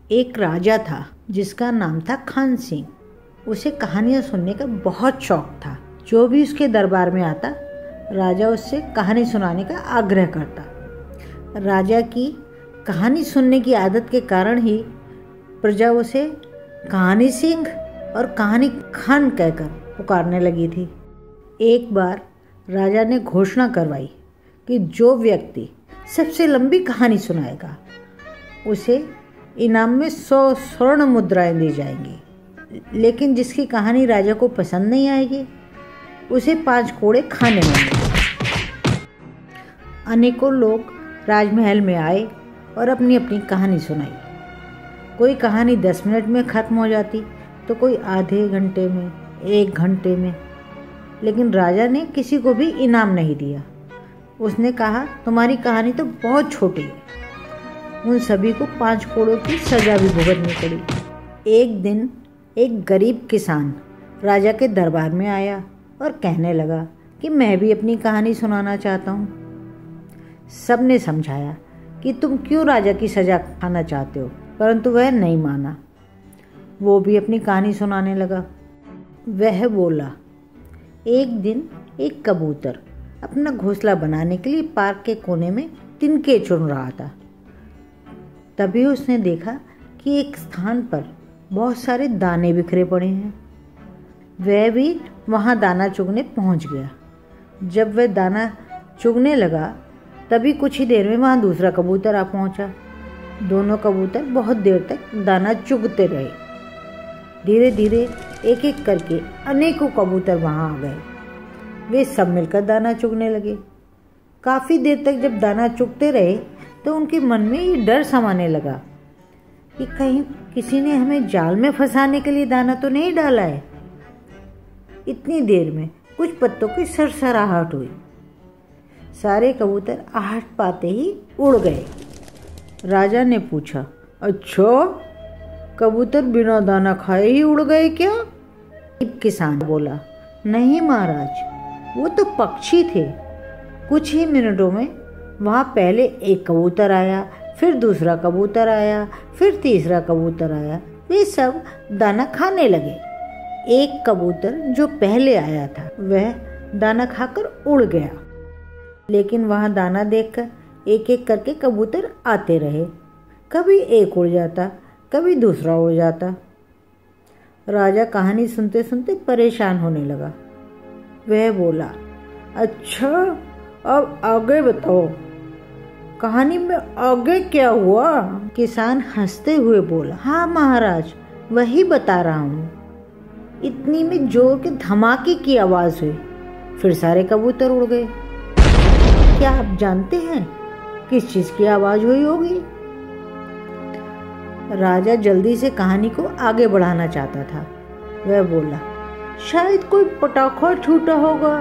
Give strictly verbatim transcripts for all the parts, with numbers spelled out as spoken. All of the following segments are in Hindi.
एक राजा था जिसका नाम था खान सिंह। उसे कहानियाँ सुनने का बहुत शौक था। जो भी उसके दरबार में आता, राजा उससे कहानी सुनाने का आग्रह करता। राजा की कहानी सुनने की आदत के कारण ही प्रजा उसे कहानी सिंह और कहानी खान कहकर पुकारने लगी थी। एक बार राजा ने घोषणा करवाई कि जो व्यक्ति सबसे लंबी कहानी सुनाएगा उसे इनाम में सौ स्वर्ण मुद्राएं दी जाएंगी, लेकिन जिसकी कहानी राजा को पसंद नहीं आएगी उसे पांच कोड़े खाने होंगे। अनेकों लोग राजमहल में आए और अपनी अपनी कहानी सुनाई। कोई कहानी दस मिनट में ख़त्म हो जाती तो कोई आधे घंटे में, एक घंटे में, लेकिन राजा ने किसी को भी इनाम नहीं दिया। उसने कहा, तुम्हारी कहानी तो बहुत छोटी है। उन सभी को पांच कोड़ों की सजा भी भुगतनी पड़ी। एक दिन एक गरीब किसान राजा के दरबार में आया और कहने लगा कि मैं भी अपनी कहानी सुनाना चाहता हूँ। सब ने समझाया कि तुम क्यों राजा की सजा खाना चाहते हो, परंतु वह नहीं माना। वो भी अपनी कहानी सुनाने लगा। वह बोला, एक दिन एक कबूतर अपना घोंसला बनाने के लिए पार्क के कोने में तिनके चुन रहा था। तभी उसने देखा कि एक स्थान पर बहुत सारे दाने बिखरे पड़े हैं। वह भी वहाँ दाना चुगने पहुँच गया। जब वह दाना चुगने लगा तभी कुछ ही देर में वहाँ दूसरा कबूतर आ पहुँचा। दोनों कबूतर बहुत देर तक दाना चुगते रहे। धीरे धीरे एक एक करके अनेकों कबूतर वहाँ आ गए। वे सब मिलकर दाना चुगने लगे। काफ़ी देर तक जब दाना चुगते रहे तो उनके मन में ये डर समाने लगा कि कहीं किसी ने हमें जाल में फंसाने के लिए दाना तो नहीं डाला है। इतनी देर में कुछ पत्तों की सरसराहट हुई। सारे कबूतर आहट पाते ही उड़ गए। राजा ने पूछा, अच्छा, कबूतर बिना दाना खाए ही उड़ गए क्या? किसान बोला, नहीं महाराज, वो तो पक्षी थे। कुछ ही मिनटों में वहाँ पहले एक कबूतर आया, फिर दूसरा कबूतर आया, फिर तीसरा कबूतर आया। वे सब दाना खाने लगे। एक कबूतर जो पहले आया था वह दाना खाकर उड़ गया, लेकिन वहाँ दाना देखकर एक एक करके कबूतर आते रहे। कभी एक उड़ जाता, कभी दूसरा उड़ जाता। राजा कहानी सुनते सुनते परेशान होने लगा। वह बोला, अच्छा, अब आगे बताओ, कहानी में आगे क्या हुआ? किसान हंसते हुए बोला, हाँ महाराज, वही बता रहा हूँ। इतनी में जोर के धमाके की आवाज़ हुई। फिर सारे कबूतर उड़ गए। क्या आप जानते हैं किस चीज़ की आवाज़ हुई होगी? राजा जल्दी से कहानी को आगे बढ़ाना चाहता था। वह बोला, शायद कोई पटाखा छूटा होगा।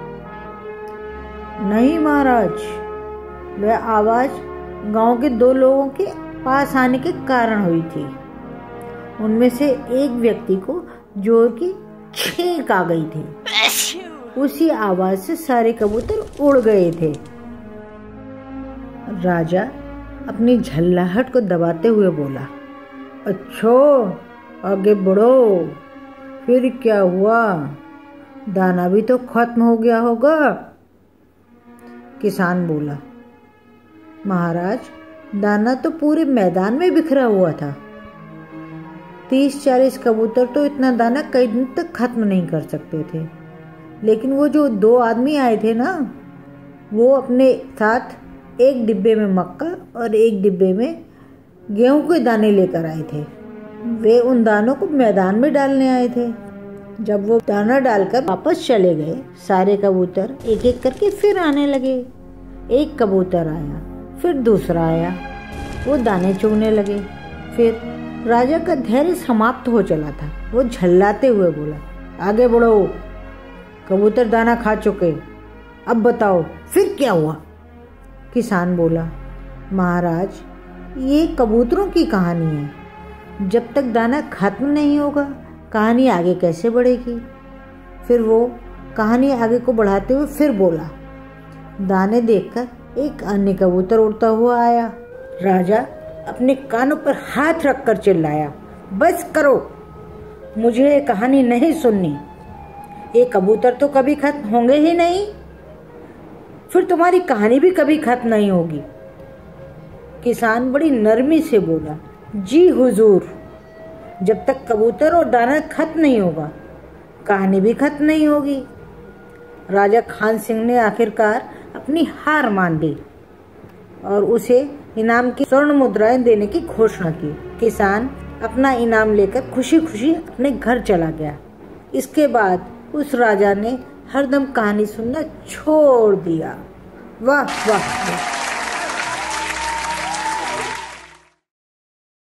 नहीं महाराज, वह आवाज़ गांव के दो लोगों के पास आने के कारण हुई थी। उनमें से एक व्यक्ति को जोर की छींक आ गई थी। उसी आवाज़ से सारे कबूतर उड़ गए थे। राजा अपनी झल्लाहट को दबाते हुए बोला, अच्छा, आगे बढ़ो। फिर क्या हुआ? दाना भी तो खत्म हो गया होगा। किसान बोला, महाराज, दाना तो पूरे मैदान में बिखरा हुआ था। तीस चालीस कबूतर तो इतना दाना कई दिन तक खत्म नहीं कर सकते थे, लेकिन वो जो दो आदमी आए थे ना, वो अपने साथ एक डिब्बे में मक्का और एक डिब्बे में गेहूं के दाने लेकर आए थे। वे उन दानों को मैदान में डालने आए थे। जब वो दाना डालकर वापस चले गए, सारे कबूतर एक एक करके फिर आने लगे। एक कबूतर आया, फिर दूसरा आया। वो दाने चुगने लगे। फिर राजा का धैर्य समाप्त हो चला था। वो झल्लाते हुए बोला, आगे बढ़ो, कबूतर दाना खा चुके, अब बताओ फिर क्या हुआ? किसान बोला, महाराज, ये कबूतरों की कहानी है। जब तक दाना खत्म नहीं होगा कहानी आगे कैसे बढ़ेगी? फिर वो कहानी आगे को बढ़ाते हुए फिर बोला। दाने देखकर एक अन्य कबूतर उड़ता हुआ आया। राजा अपने कानों पर हाथ रखकर चिल्लाया, बस करो, मुझे ये कहानी नहीं सुननी। ये कबूतर तो कभी खत्म होंगे ही नहीं, फिर तुम्हारी कहानी भी कभी खत्म नहीं होगी। किसान बड़ी नरमी से बोला, जी हुजूर, जब तक कबूतर और दाना खत्म नहीं होगा कहानी भी खत्म नहीं होगी। राजा खान सिंह ने आखिरकार अपनी हार मान ली और उसे इनाम की स्वर्ण मुद्राएं देने की घोषणा की। किसान अपना इनाम लेकर खुशी खुशी अपने घर चला गया। इसके बाद उस राजा ने हरदम कहानी सुनना छोड़ दिया। वाह वाह वाह।